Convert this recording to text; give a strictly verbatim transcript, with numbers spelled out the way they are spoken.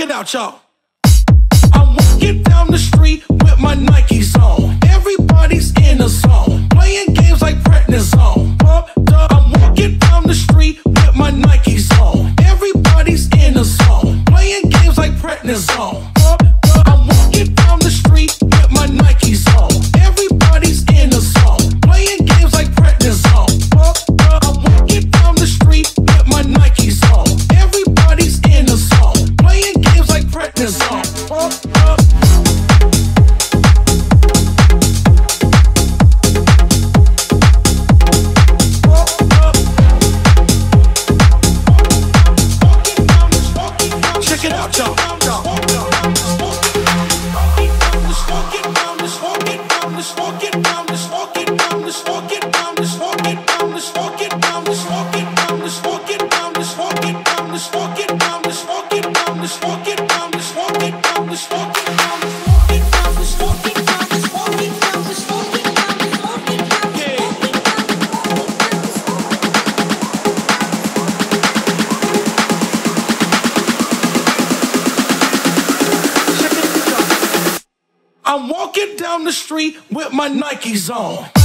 it out, y'all. I'm walking down the street with my Nikes on. Everybody's in the zone, playing games like prednisone. Pumped up. I'm walking down the street with my Nikes on. Everybody's in the zone, playing games like prednisone. Pumped up. I'm walking down the street with my Nikes on. Everybody's in the zone, playing games like prednisone. Pumped up. I'm walking down the street with my Nikes on. Everybody's in the zone, playing games like prednisone. Pumped up. Check it out, y'all. I'm walking down the street with my Nikes on.